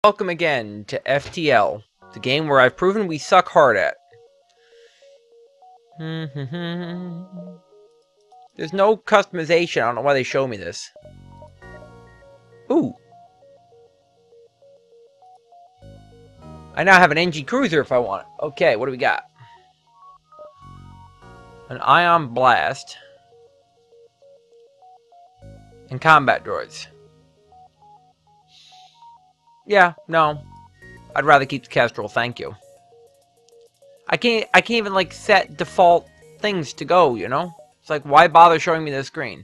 Welcome again to FTL, the game where I've proven we suck hard at. There's no customization. I don't know why they show me this. Ooh. I now have an NG Cruiser if I want it. Okay, what do we got? An Ion Blast. And combat droids. Yeah, no. I'd rather keep the Kestrel, thank you. I can't even like set default things to go, you know? It's like, why bother showing me the screen?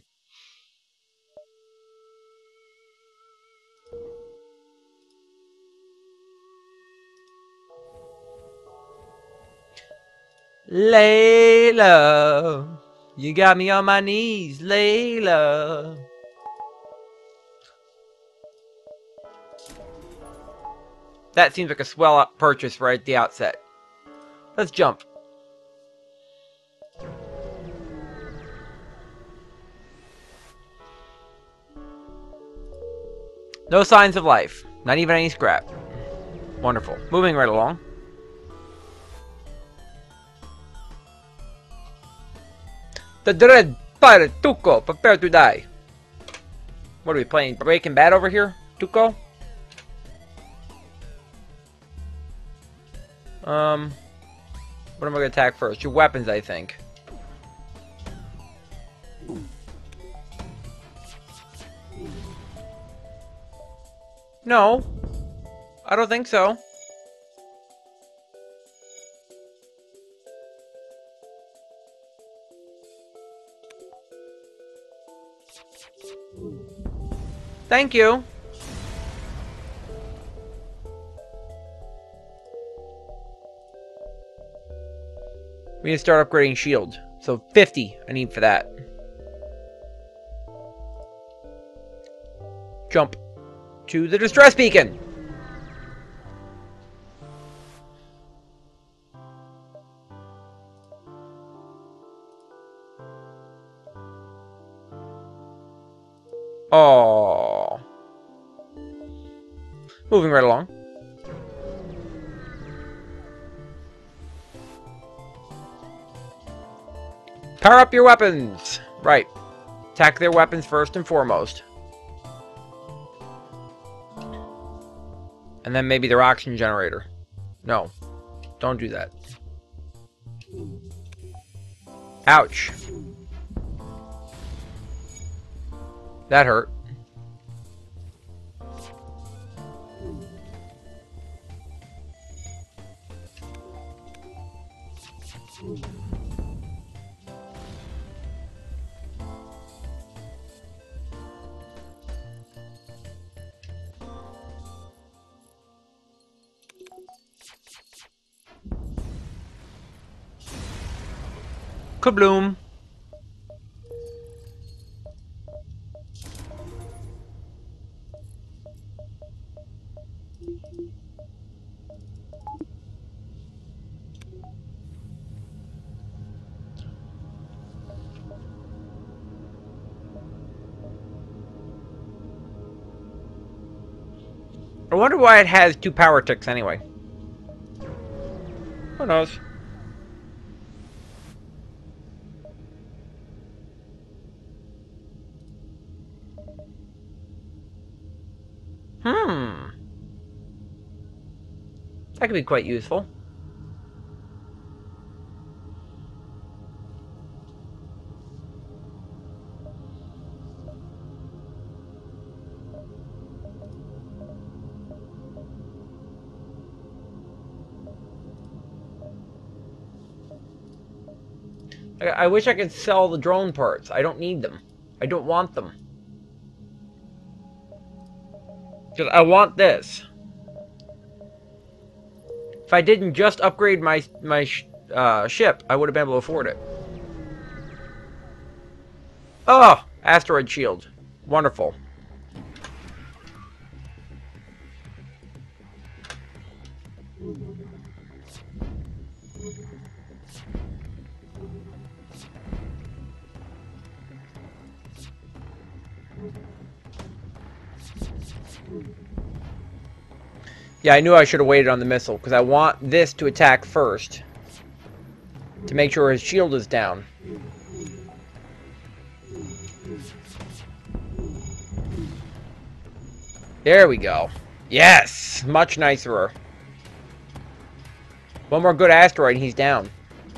Layla, you got me on my knees, Layla. That seems like a swell up purchase right at the outset. Let's jump. No signs of life. Not even any scrap. Wonderful. Moving right along. The dread pirate Tuco, prepare to die. What are we playing? Breaking Bad over here? Tuco? What am I going to attack first? Your weapons, I think. No. I don't think so. Thank you. We need to start upgrading shield. So 50 I need for that. Jump to the distress beacon. Oh. Moving right along. Power up your weapons! Right. Attack their weapons first and foremost. And then maybe their oxygen generator. No. Don't do that. Ouch. That hurt. Kabloom. I wonder why it has 2 power ticks anyway. Who knows? That could be quite useful. I wish I could sell the drone parts. I don't need them. I don't want them. Because I want this. If I didn't just upgrade my ship, I would have been able to afford it. Oh! Asteroid shield. Wonderful. Yeah, I knew I should have waited on the missile, because I want this to attack first. To make sure his shield is down. There we go. Yes! Much nicer. One more good asteroid and he's down.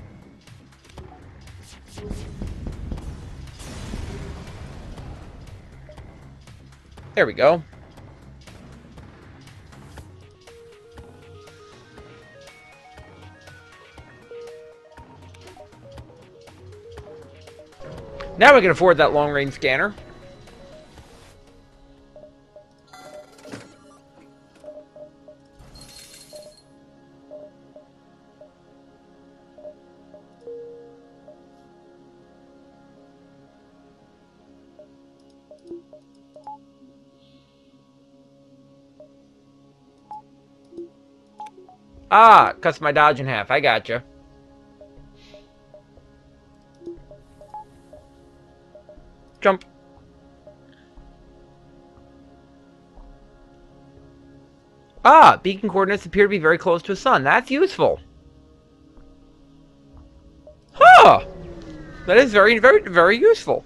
There we go. Now we can afford that long-range scanner. Ah, cuts my dodge in half. I gotcha. Jump. Ah, beacon coordinates appear to be very close to a sun. That's useful. Huh! That is very, very, very useful.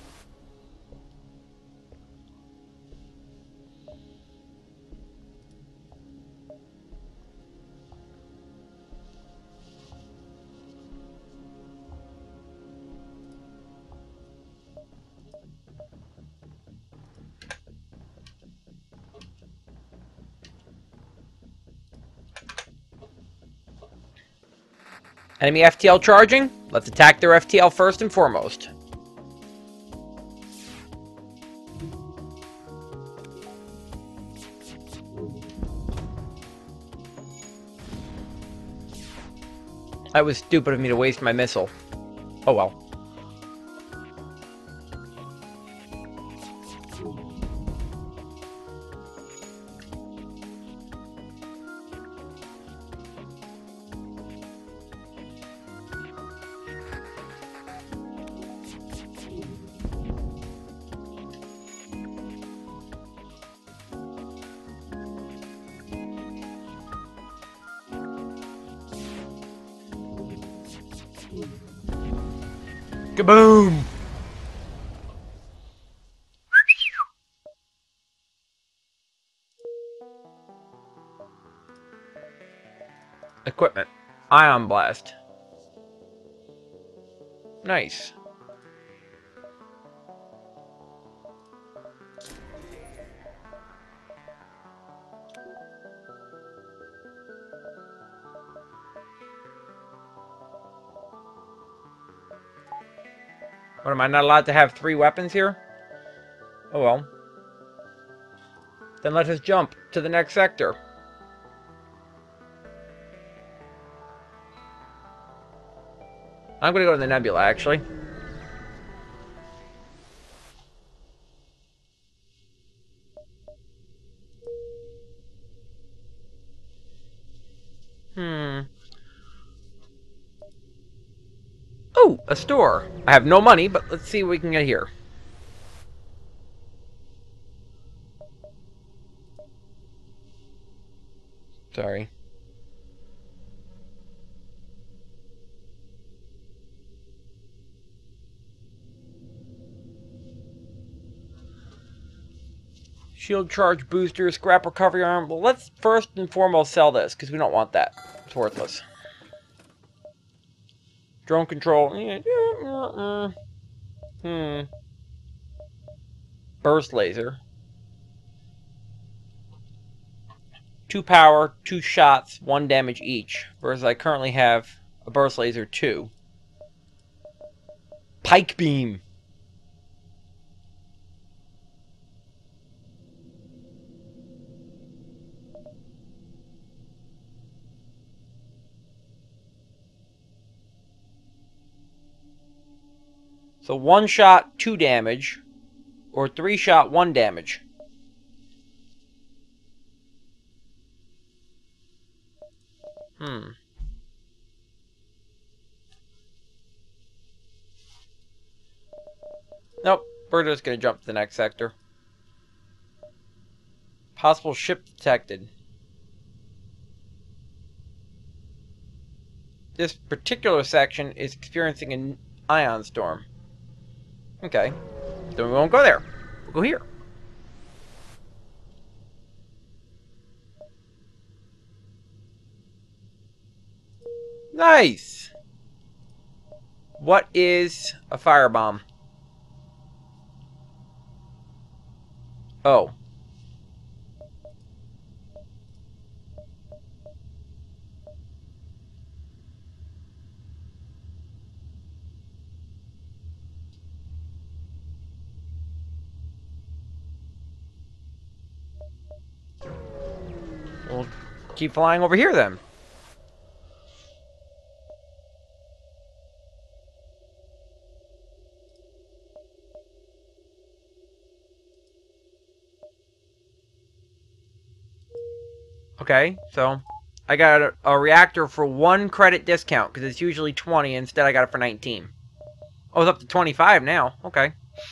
Enemy FTL charging? Let's attack their FTL first and foremost. That was stupid of me to waste my missile. Oh well. Kaboom! Equipment. Ion blast. Nice. What, am I not allowed to have 3 weapons here? Oh well. Then let us jump to the next sector. I'm gonna go to the nebula, actually. Oh, a store. I have no money, but let's see what we can get here. Sorry. Shield charge booster, scrap recovery arm. Well, let's first and foremost sell this, because we don't want that. It's worthless. Drone control. Burst laser. 2 power, 2 shots, 1 damage each. Whereas I currently have a burst laser 2. Pike beam. So 1 shot, 2 damage. Or 3 shot, 1 damage. Nope. We're just going to jump to the next sector. Possible ship detected. this particular section is experiencing an ion storm. Okay. Then we won't go there. We'll go here. Nice! What is a firebomb? Oh. We'll keep flying over here then. Okay, so I got a reactor for 1 credit discount because it's usually 20. Instead, I got it for 19. Oh, it's up to 25 now. Okay.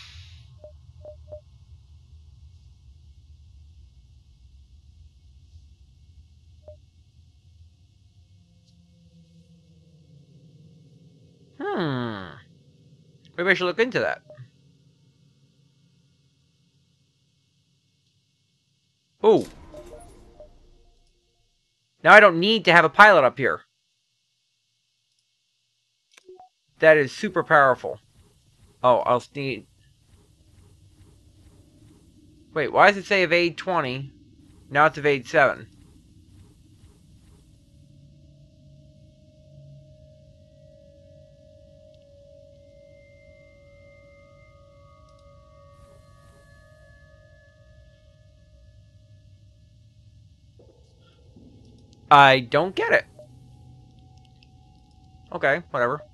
Maybe I should look into that. Ooh. Now I don't need to have a pilot up here. That is super powerful. Oh, I'll need... Wait, why does it say evade 20? Now it's evade 7. I don't get it. Okay, whatever.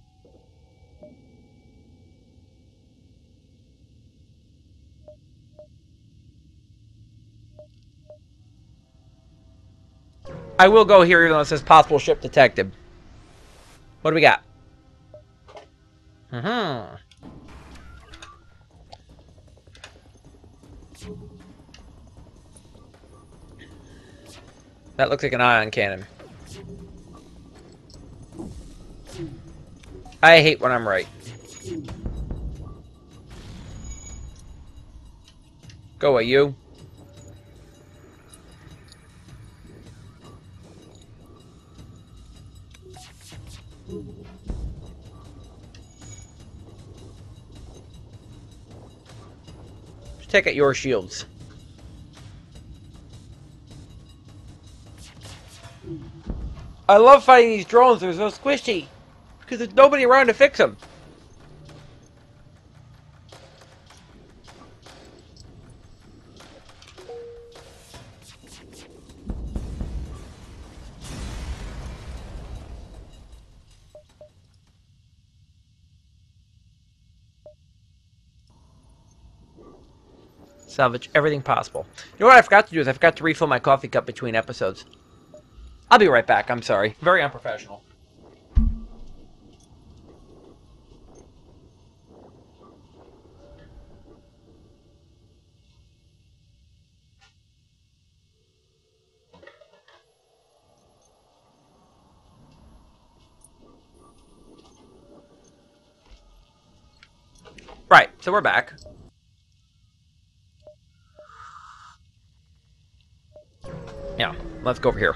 I will go here even though it says possible ship detected. What do we got? That looks like an ion cannon. I hate when I'm right. Go away, you. Just take out your shields. I love fighting these drones. They're so squishy. Because there's nobody around to fix them. Salvage everything possible. You know what I forgot to do is I forgot to refill my coffee cup between episodes. I'll be right back. I'm sorry. Very unprofessional. Right, so we're back. Yeah, let's go over here.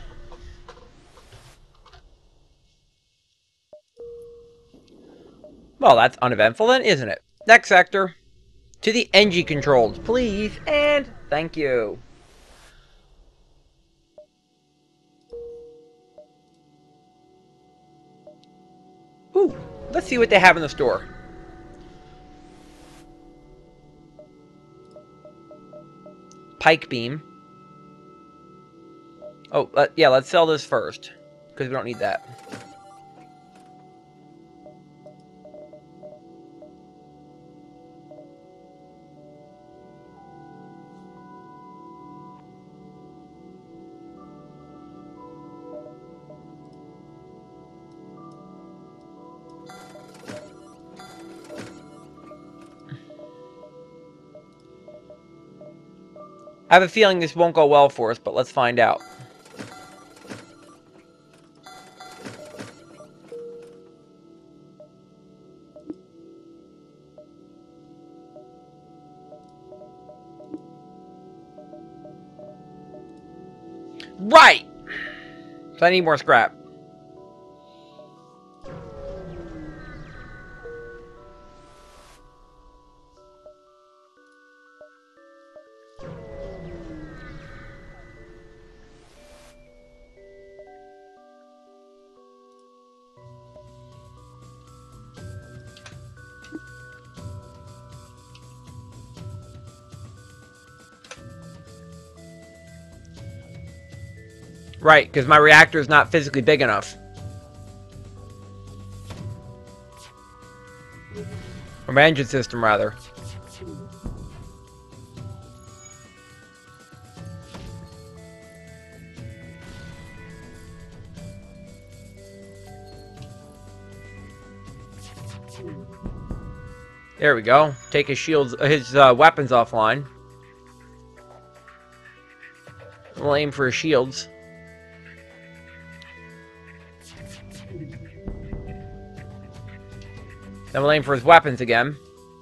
Well, that's uneventful then, isn't it? Next sector. To the NG controls, please, and thank you. Ooh, let's see what they have in the store. Pike beam. Oh, yeah, let's sell this first. Because we don't need that. I have a feeling this won't go well for us, but let's find out. Right! So I need more scrap. Right, because my reactor is not physically big enough. Or my engine system, rather. There we go. Take his shields, his weapons offline. We'll aim for his shields. Then we'll aim for his weapons again.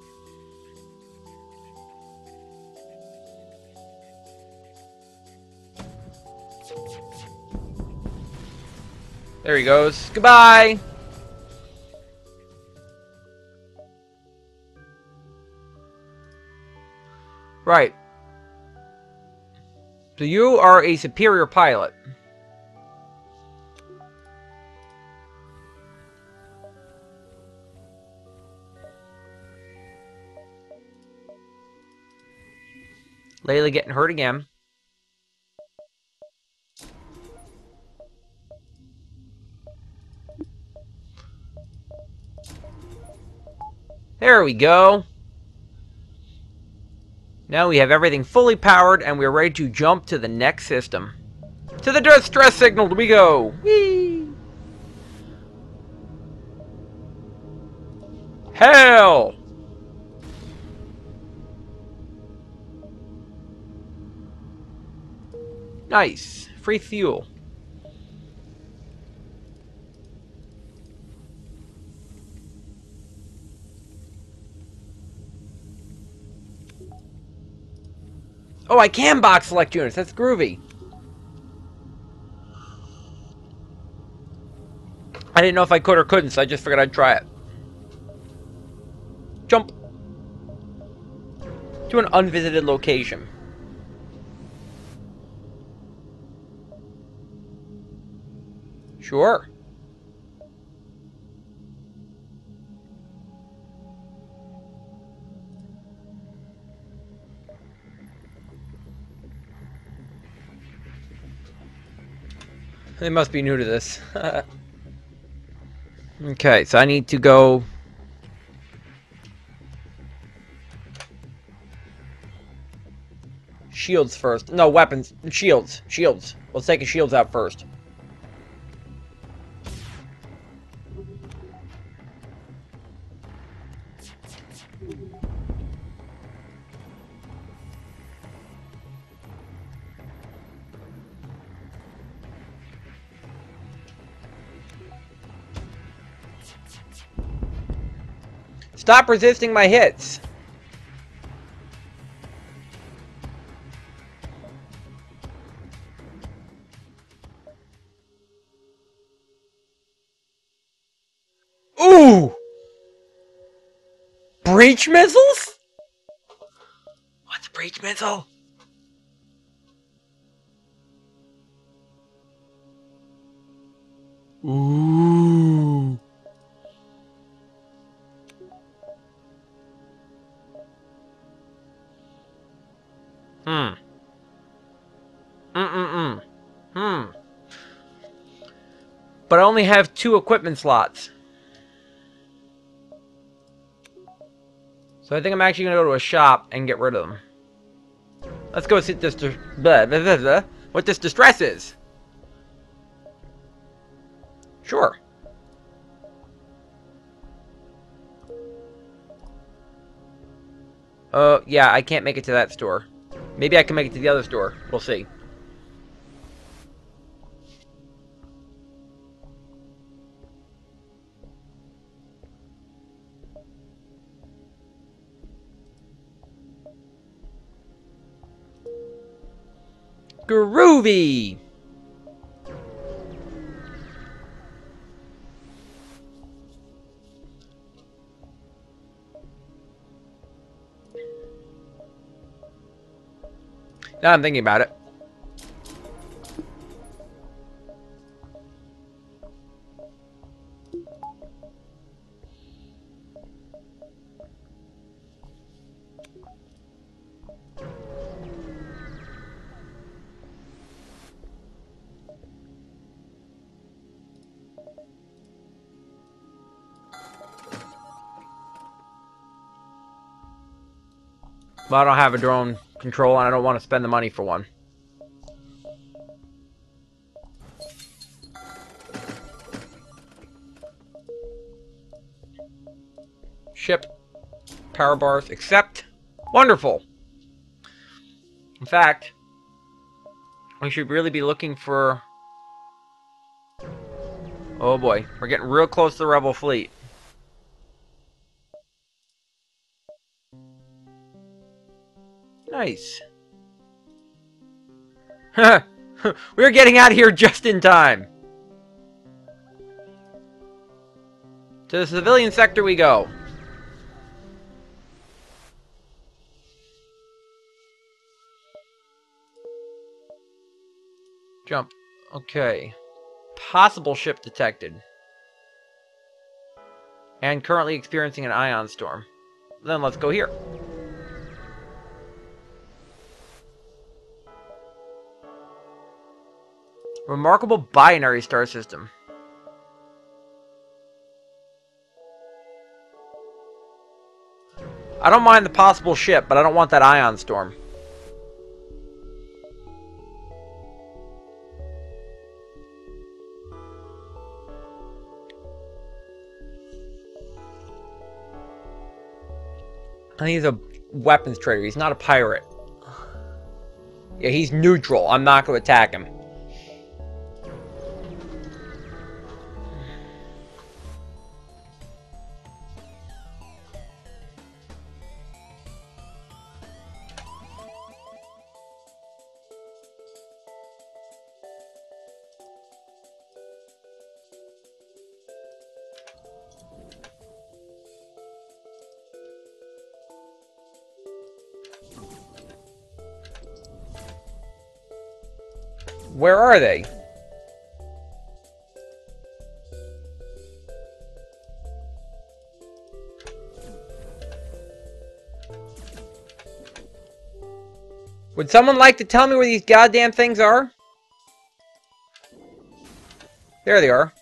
There he goes. Goodbye! Right. So you are a superior pilot. Layla getting hurt again. There we go. Now we have everything fully powered and we're ready to jump to the next system. To the distress signal we go! Whee! Hell! Nice. Free fuel. Oh, I can box select units. That's groovy. I didn't know if I could or couldn't, so I just figured I'd try it. Jump. To an unvisited location. Sure. They must be new to this. Okay, so I need to go... Shields first. No, weapons. Shields. Shields. Let's take his shields out first. Stop resisting my hits. Ooh! Breach missiles? What's a breach missile? Ooh. Hmm. Hmm. But I only have 2 equipment slots. So I think I'm actually going to go to a shop and get rid of them. Let's go see this what this distress is. Sure. Yeah, I can't make it to that store. Maybe I can make it to the other store. We'll see. Groovy! Now I'm thinking about it. But I don't have a drone control, and I don't want to spend the money for one. Ship. Power bars. Accept. Wonderful. In fact, we should really be looking for... Oh boy. We're getting real close to the Rebel fleet. Nice. We're getting out of here just in time. To the civilian sector we go. Jump. Okay. Possible ship detected. And currently experiencing an ion storm. Then let's go here. Remarkable binary star system. I don't mind the possible ship, but I don't want that ion storm. I think he's a weapons trader. He's not a pirate. Yeah, he's neutral. I'm not going to attack him. Where are they? Would someone like to tell me where these goddamn things are? There they are.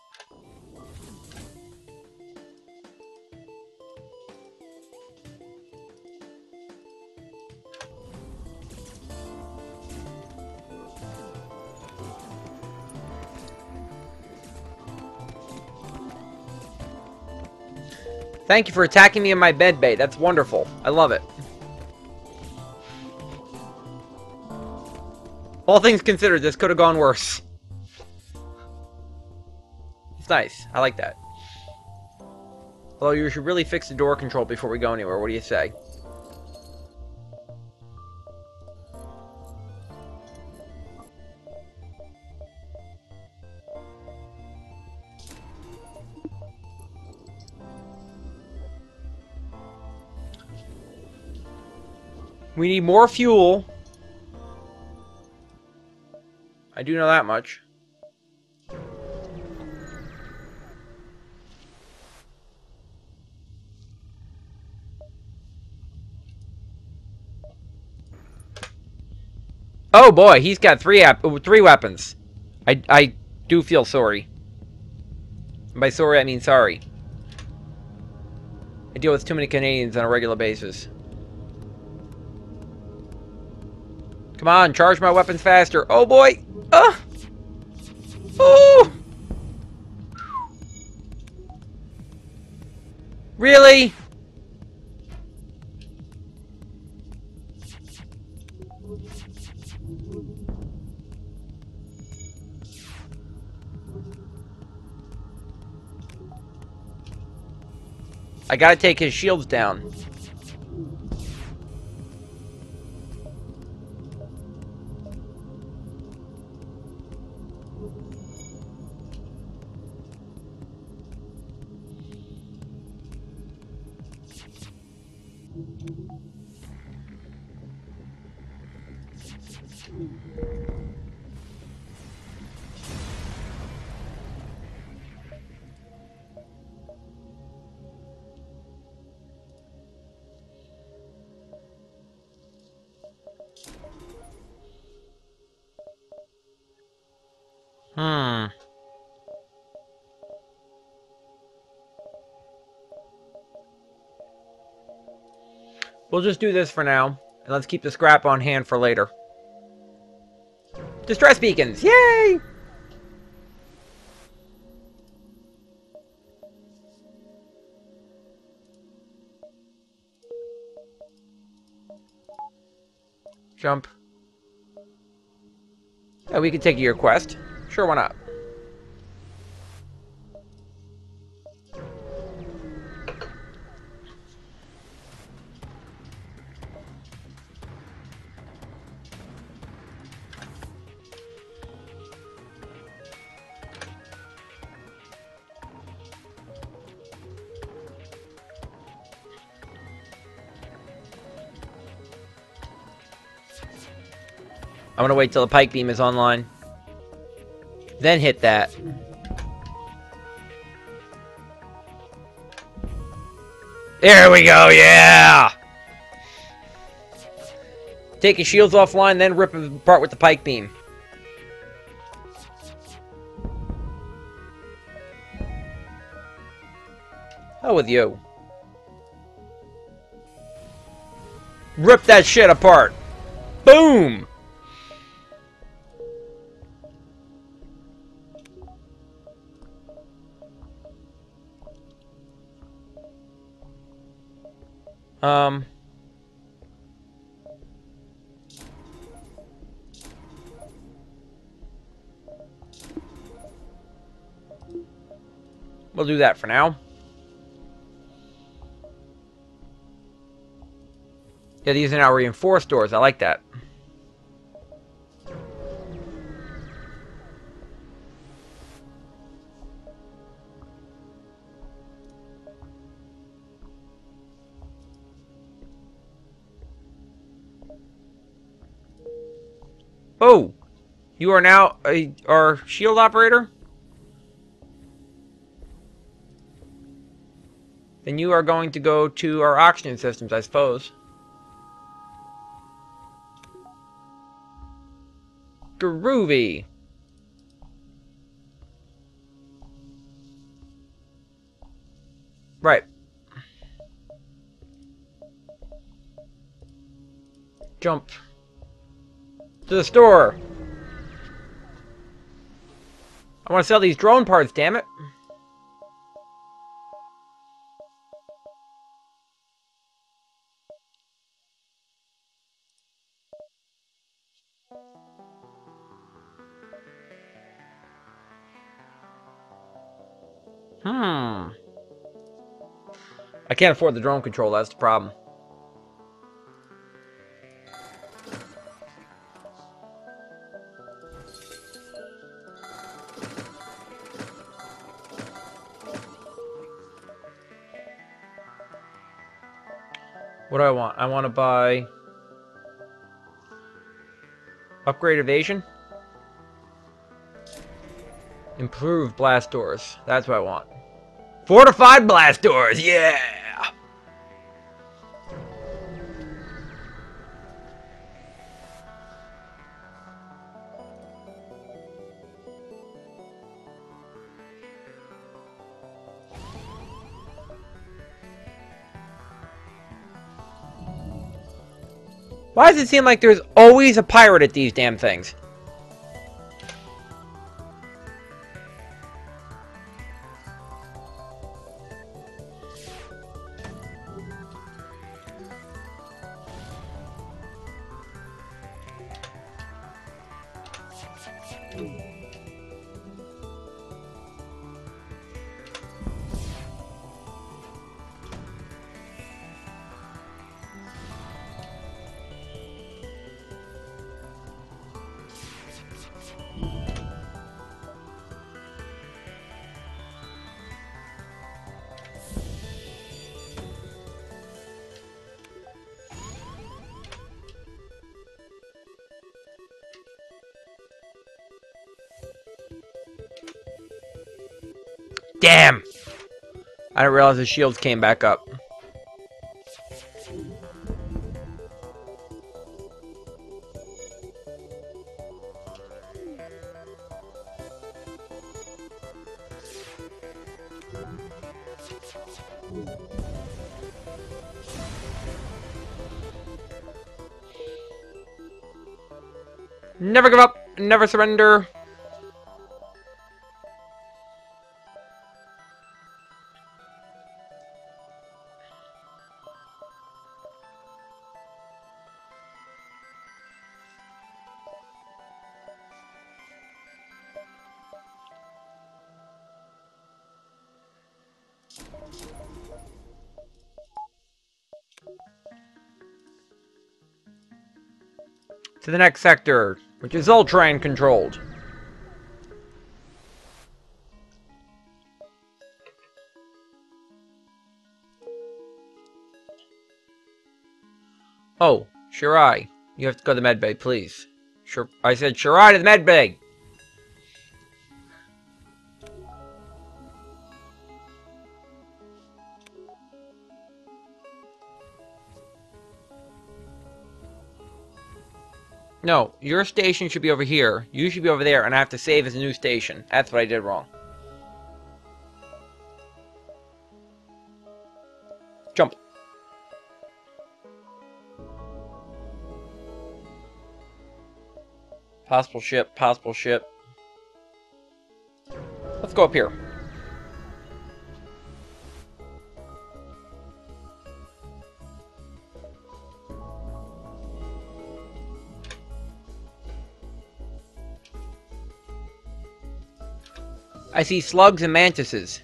Thank you for attacking me in my bed bay. That's wonderful. I love it. All things considered, this could have gone worse. It's nice. I like that. Although you should really fix the door control before we go anywhere. What do you say? We need more fuel. I do know that much. Oh boy, he's got three weapons. I do feel sorry. And by sorry, I mean sorry. I deal with too many Canadians on a regular basis. Come on, charge my weapons faster. Oh boy! Oh! Really? I gotta take his shields down. Hmm. We'll just do this for now, and let's keep the scrap on hand for later. Distress beacons! Yay! Jump. Yeah, we could take your quest. Sure, why not? I'm gonna wait till the pike beam is online. Then hit that. There we go, yeah! Take your shields offline, then rip them apart with the pike beam. Hell with you. Rip that shit apart. Boom! We'll do that for now. Yeah, these are now reinforced doors. I like that. Oh! You are now our shield operator? Then you are going to go to our oxygen systems, I suppose. Groovy! Right. Jump. To the store! I want to sell these drone parts, damn it! I can't afford the drone control, that's the problem. What do I want? I want to buy... Upgrade evasion? Improved blast doors. That's what I want. Fortified blast doors, yeah! Why does it seem like there's always a pirate at these damn things? Damn! I didn't realize the shields came back up. Never give up, never surrender. To the next sector, which is Ultrain controlled. Oh, Shirai, you have to go to the medbay, please. Sure, I said Shirai to the medbay. No, your station should be over here. You should be over there, and I have to save as a new station. That's what I did wrong. Jump. Possible ship, possible ship. Let's go up here. I see slugs and mantises.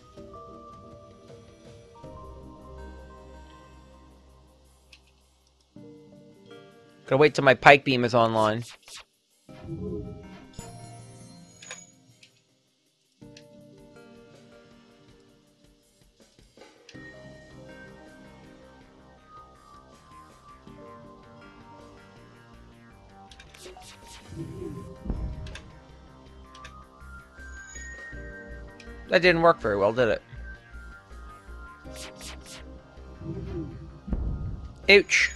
Gotta wait till my pike beam is online. That didn't work very well, did it? Ouch.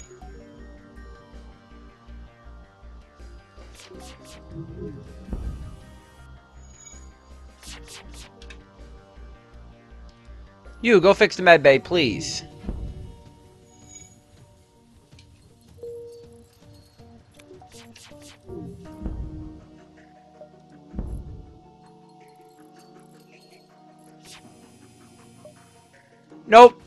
You, go fix the medbay, please. Nope.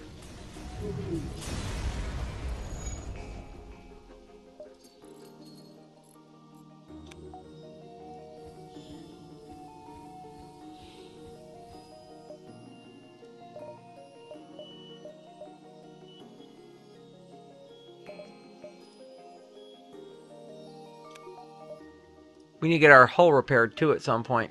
We need to get our hull repaired too at some point.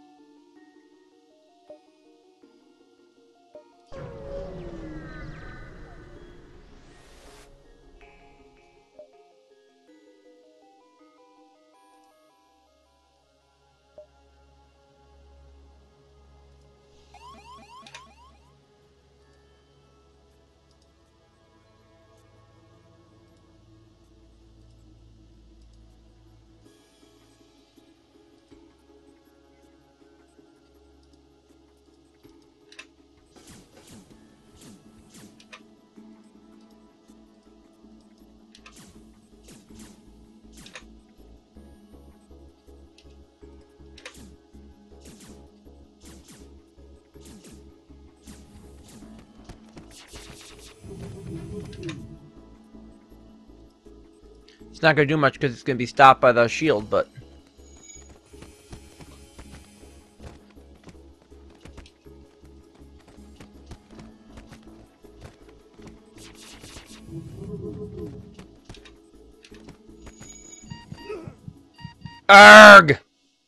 It's not going to do much because it's going to be stopped by the shield, but... Arrgh!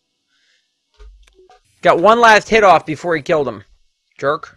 Got one last hit off before he killed him. Jerk.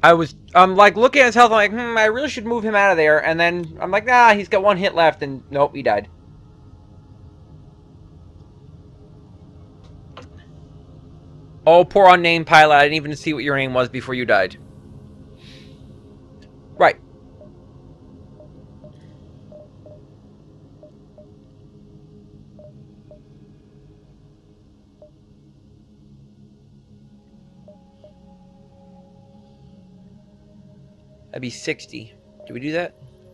I'm like looking at his health, I'm like, I really should move him out of there, and then I'm like, nah, he's got 1 hit left, and nope, he died. Oh, poor unnamed pilot, I didn't even see what your name was before you died. Right. That'd be 60. Do we do that?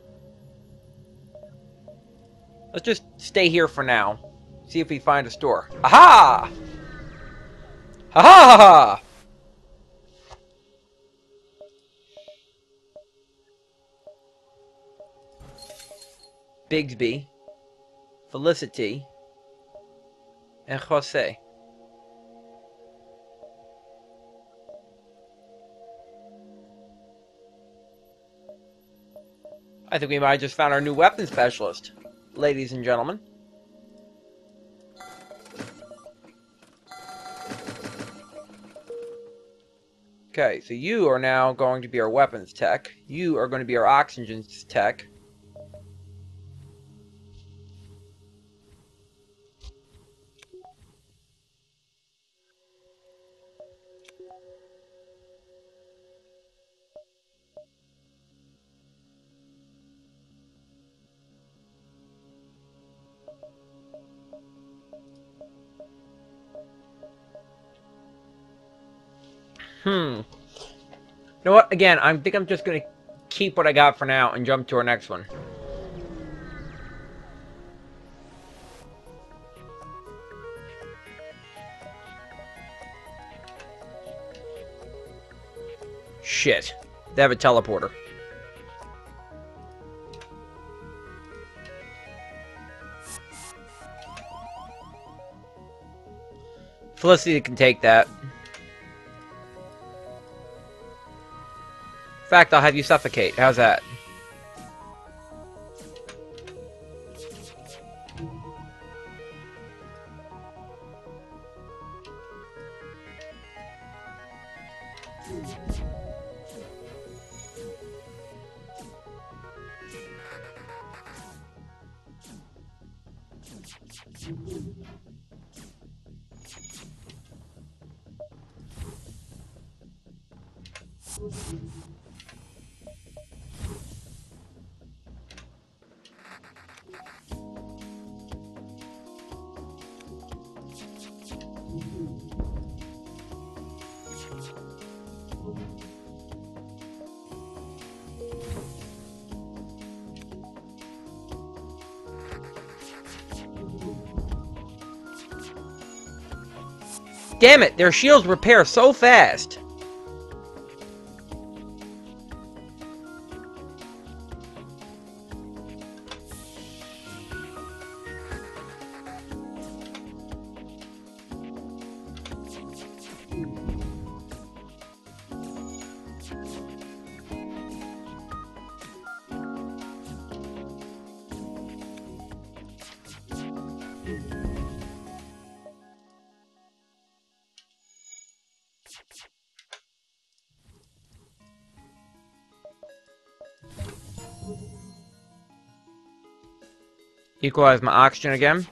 Let's just stay here for now. See if we find a store. Aha! Ha ha ha ha! Bigsby, Felicity, and Jose. I think we might have just found our new weapon specialist, ladies and gentlemen. Okay, so you are now going to be our weapons tech. You are going to be our oxygen tech. You know what? Again, I think I'm just going to keep what I got for now and jump to our next one. Shit. They have a teleporter. Felicity can take that. In fact, I'll have you suffocate. How's that? Damn it, their shields repair so fast. Equalize my oxygen again.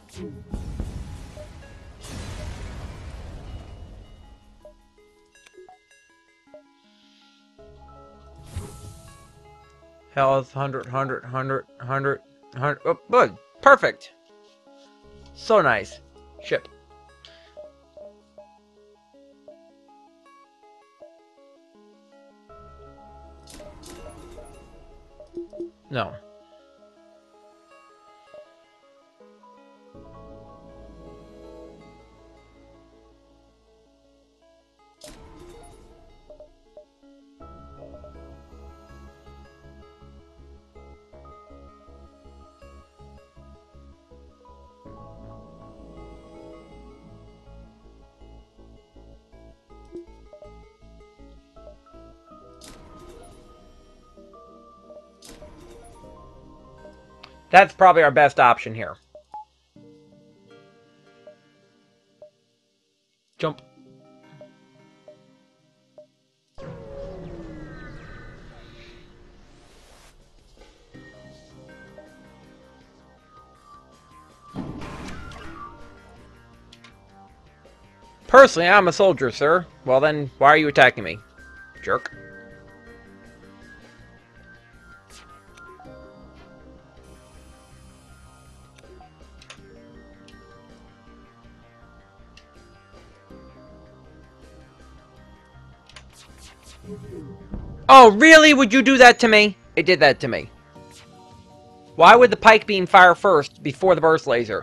Health, 100, 100, 100, 100, 100. Oh, good. Perfect. So nice. Ship. No. That's probably our best option here. Jump. Personally, I'm a soldier, sir. Well then, why are you attacking me? Jerk. Oh, really? Would you do that to me? It did that to me. Why would the pike beam fire first, before the burst laser?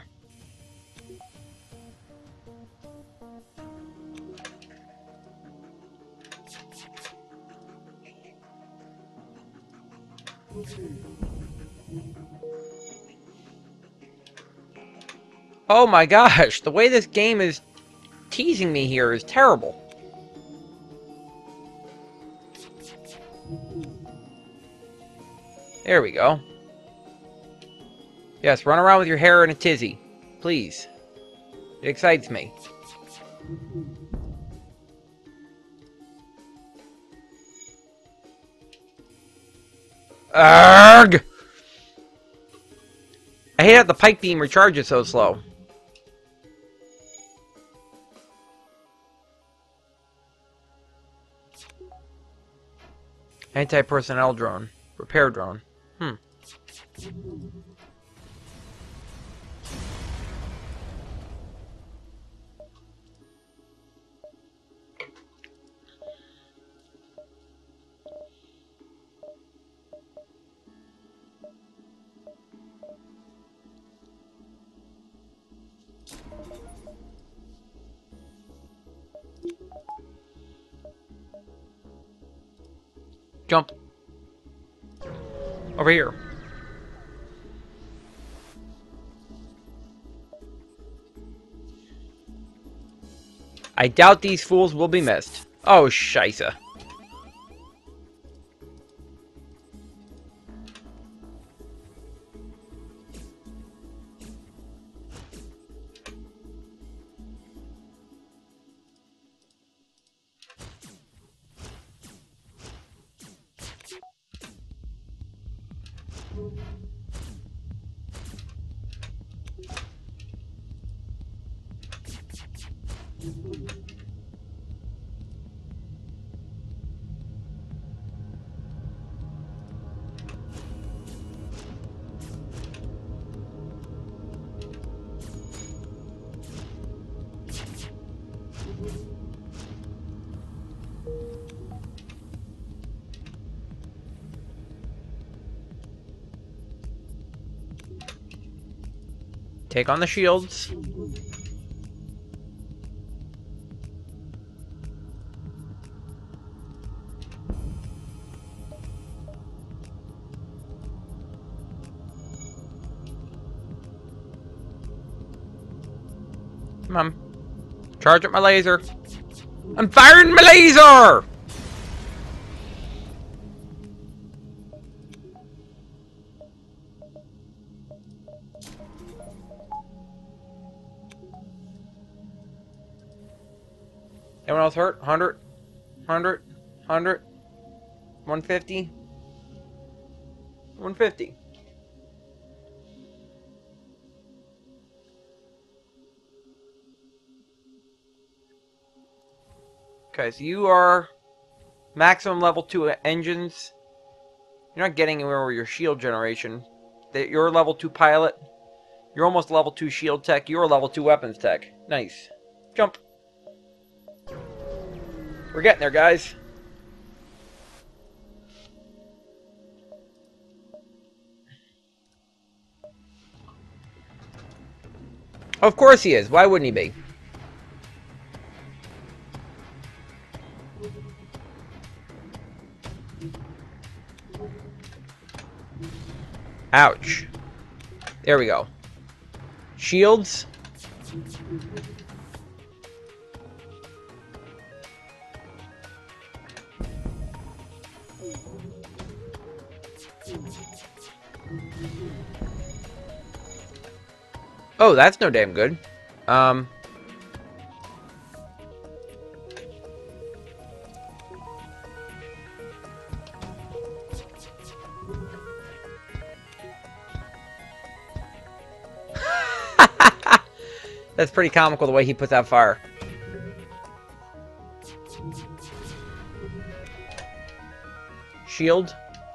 Oh my gosh, the way this game is teasing me here is terrible. There we go. Yes, run around with your hair in a tizzy. Please. It excites me. Arrgh! I hate how the pike beam recharges so slow. Anti-personnel drone. Repair drone. Jump. Over here. I doubt these fools will be missed. Oh, scheisse. Take on the shields. Come on. Charge up my laser. I'm firing my laser! Anyone else hurt? 100? 100? 100? 150? 150. Okay, so you are maximum level 2 engines. You're not getting anywhere with your shield generation. You're level 2 pilot. You're almost level 2 shield tech. You're level 2 weapons tech. Nice. Jump. We're getting there, guys. Of course he is. Why wouldn't he be? Ouch. There we go. Shields. Oh, that's no damn good. That's pretty comical the way he puts out fire. shield.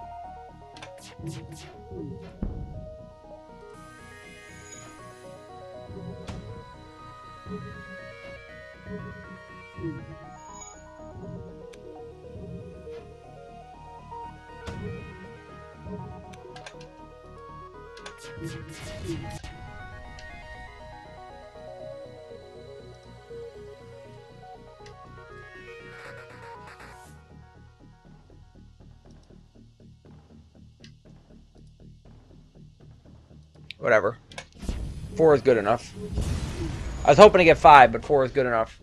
Whatever. 4 is good enough. I was hoping to get 5, but 4 is good enough.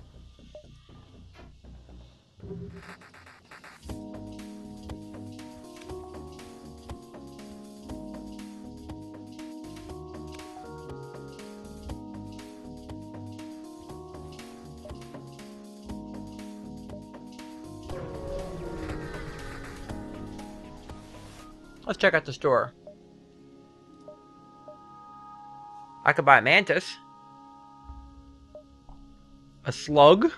Let's check out the store. I could buy a mantis. A slug?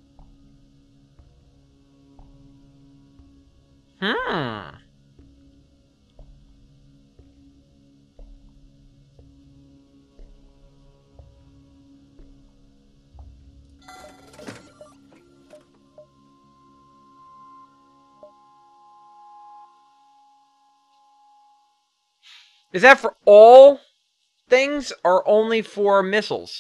Is that for all things or only for missiles?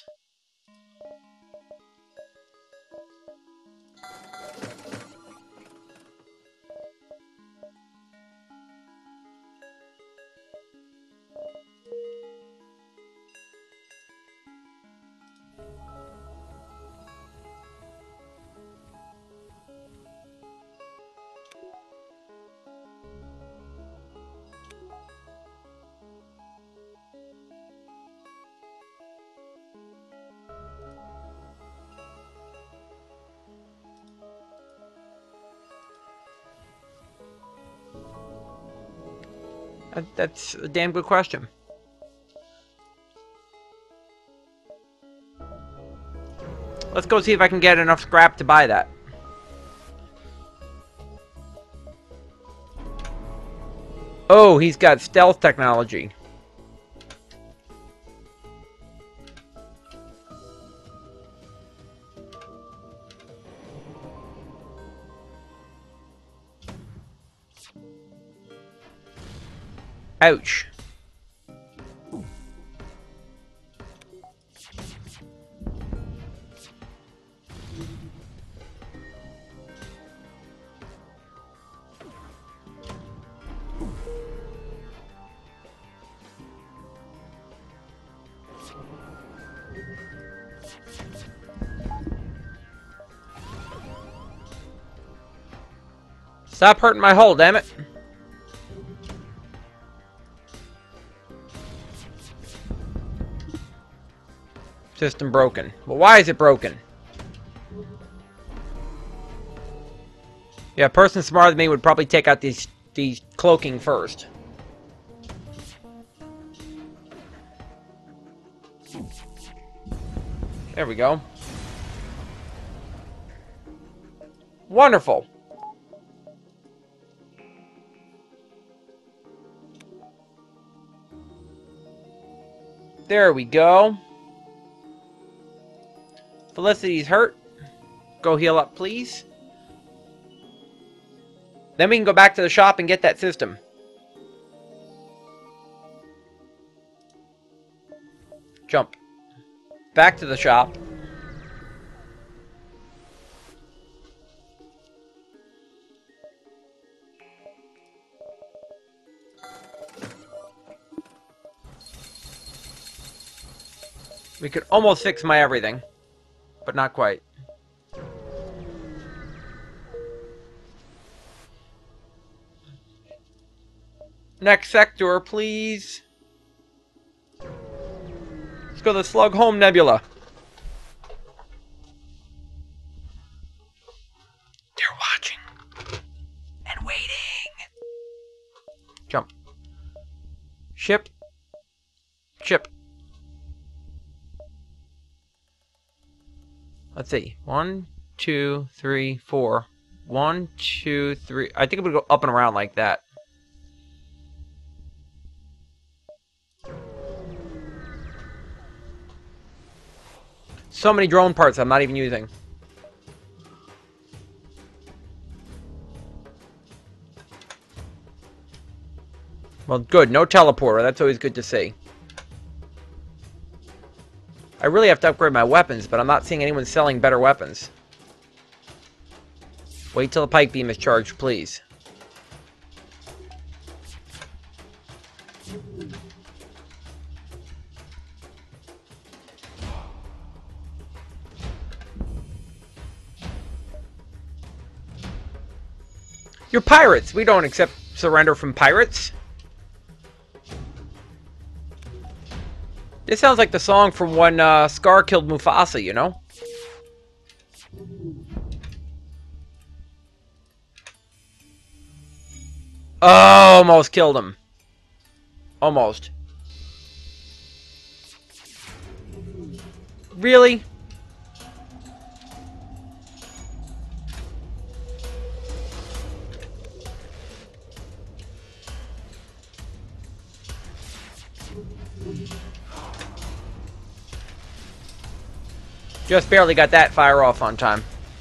That's a damn good question. Let's go see if I can get enough scrap to buy that. Oh, he's got stealth technology. Ouch. Stop hurting my hull, damn it. System broken. Well, why is it broken? Yeah, a person smarter than me would probably take out these cloaking first. There we go. Wonderful. There we go. Felicity's hurt. Go heal up, please. Then we can go back to the shop and get that system. Jump. Back to the shop. We could almost fix my everything, but not quite. Next sector, please. Let's go to the Slug Home Nebula. They're watching and waiting. Jump. Ship. Ship. Let's see. 1, 2, 3, 4. 1, 2, 3. I think I'm gonna go up and around like that. So many drone parts I'm not even using. Well, good. No teleporter. That's always good to see. I really have to upgrade my weapons, but I'm not seeing anyone selling better weapons. Wait till the pike beam is charged, please. You're pirates! We don't accept surrender from pirates. This sounds like the song from when Scar killed Mufasa, you know? Oh, almost killed him. Almost. Really? Just barely got that fire off on time.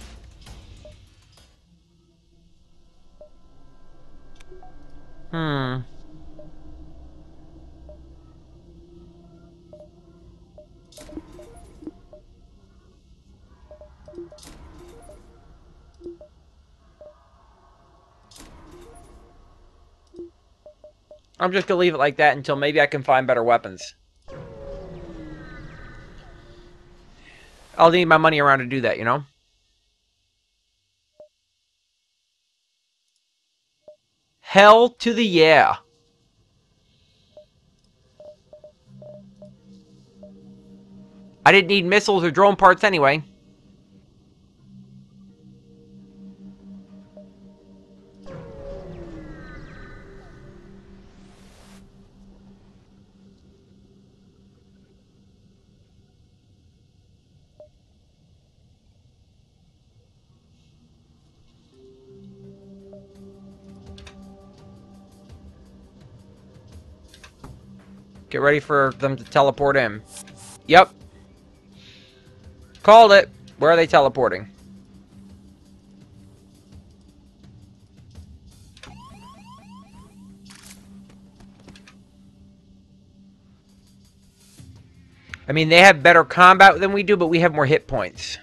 I'm just gonna leave it like that until maybe I can find better weapons. I'll need my money around to do that, you know? Hell to the yeah. I didn't need missiles or drone parts anyway. Get ready for them to teleport in. Yep. Called it. Where are they teleporting? I mean, they have better combat than we do, but we have more hit points.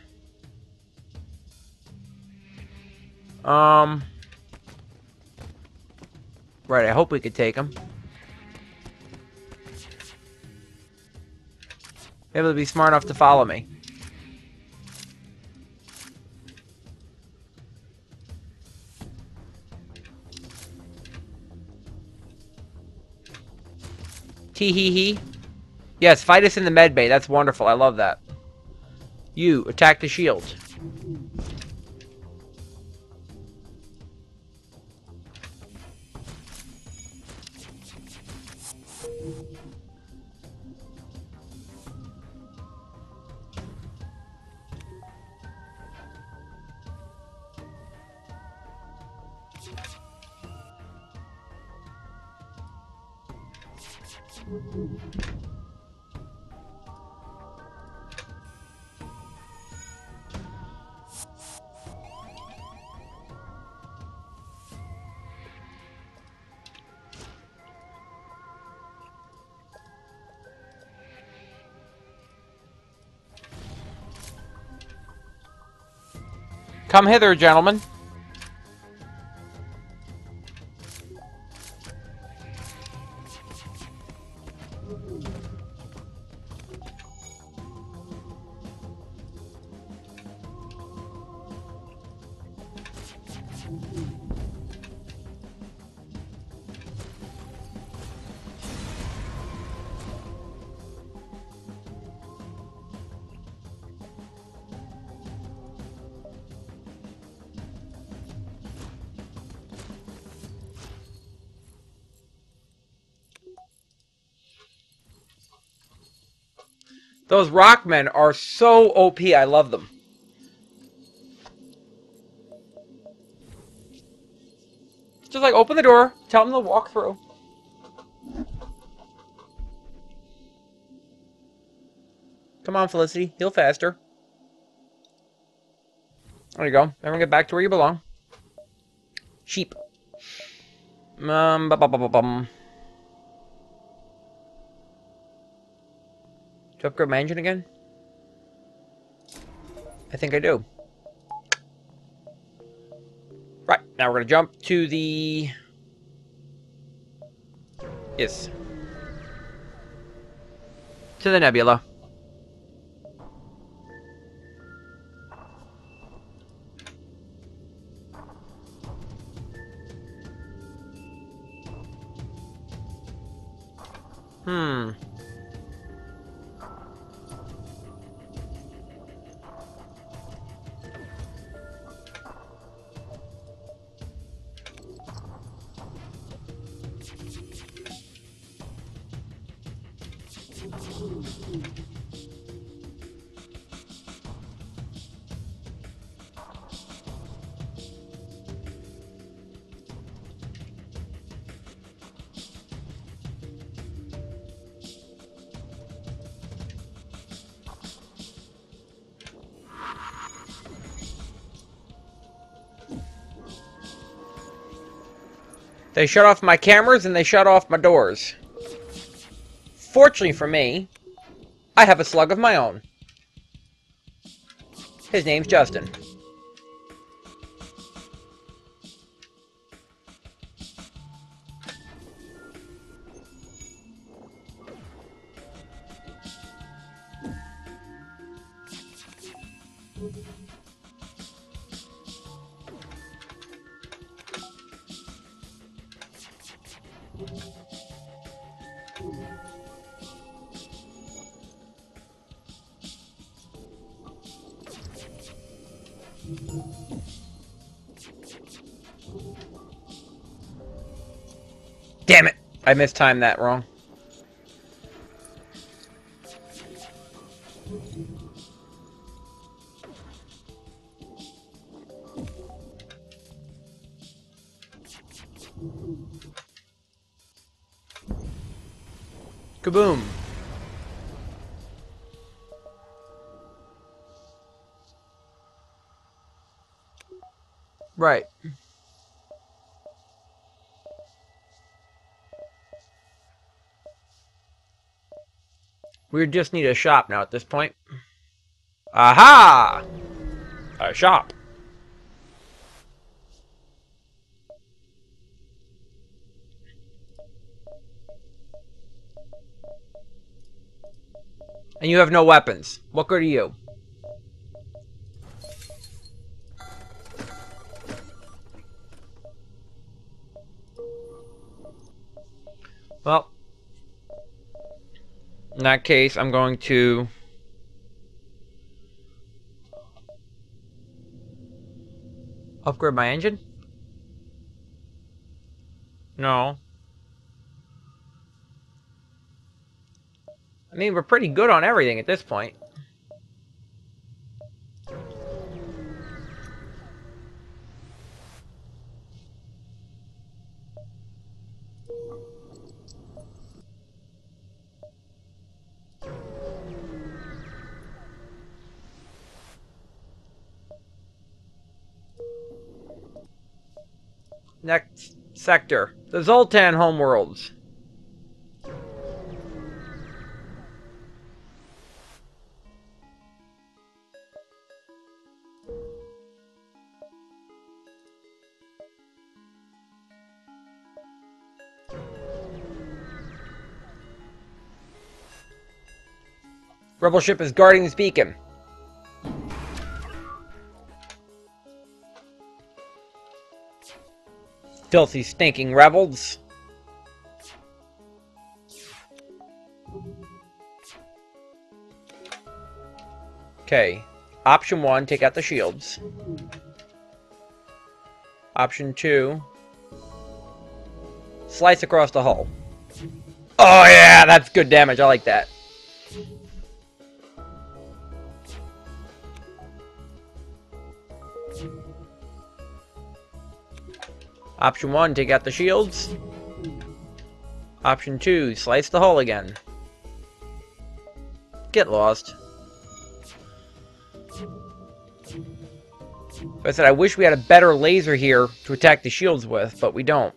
Right, I hope we could take them. Maybe they'll be smart enough to follow me. Tee hee hee. Yes, fight us in the med bay. That's wonderful. I love that. You, attack the shield. Come hither, gentlemen. Those rockmen are so OP. I love them. just like open the door, tell them to walk through. Come on, Felicity. Heal faster. There you go. Everyone get back to where you belong. Sheep. Ba-ba-ba-ba-bum. To upgrade my engine again? I think I do. Right, now we're going to jump to the... Yes. To the nebula. They shut off my cameras and they shut off my doors. Fortunately for me, I have a slug of my own. His name's Justin. Damn it! I mistimed that wrong. Kaboom! Right. We just need a shop now at this point. Aha! A shop. And you have no weapons. What good are you? Well, in that case, I'm going to... upgrade my engine? No. I mean, we're pretty good on everything at this point. Next sector. The Zoltan homeworlds. Rebel ship is guarding this beacon. Filthy, stinking rebels. Okay. Option 1, take out the shields. Option 2, slice across the hull. Oh yeah, that's good damage. I like that. Option 1, take out the shields. Option 2, slice the hull again. Get lost. Like I said, I wish we had a better laser here to attack the shields with, but we don't.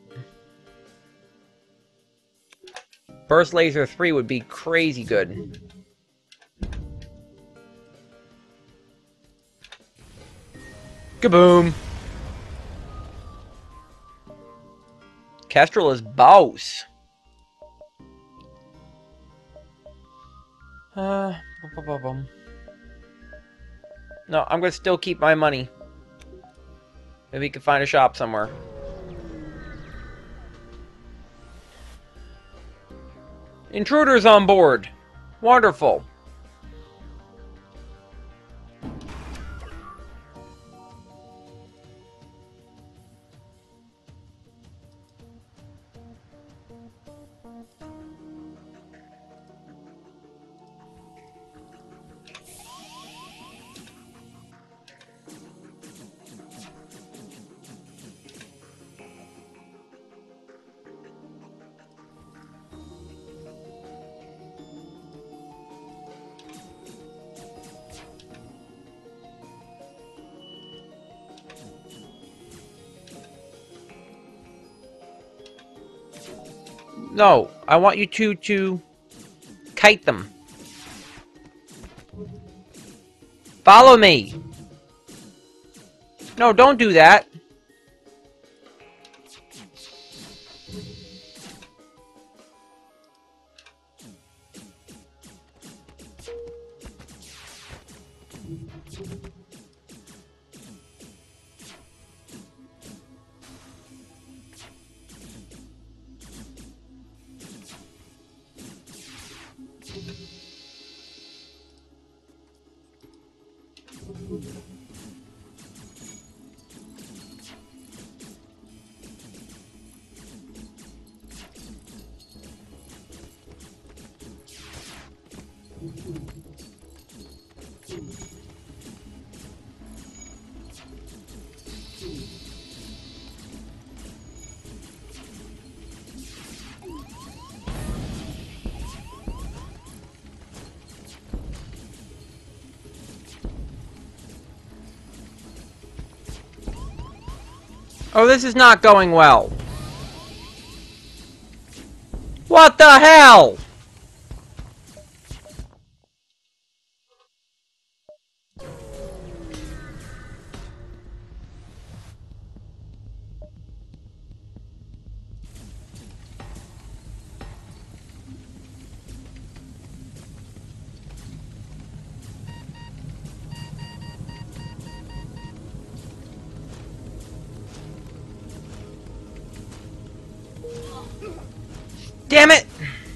Burst Laser 3 would be crazy good. Kaboom! Kestrel is boss. No, I'm gonna still keep my money. Maybe we can find a shop somewhere. Intruders on board! Wonderful! No, I want you to kite them. Follow me. No, don't do that. Oh, this is not going well. What the hell? Damn it!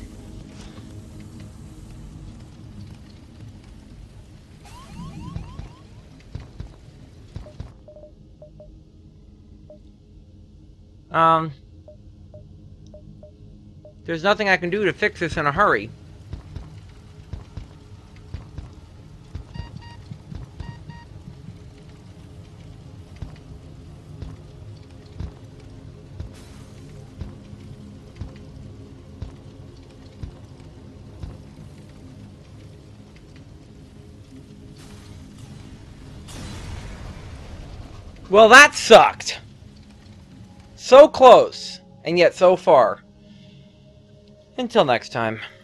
There's nothing I can do to fix this in a hurry. Well, that sucked. So close, and yet so far. Until next time.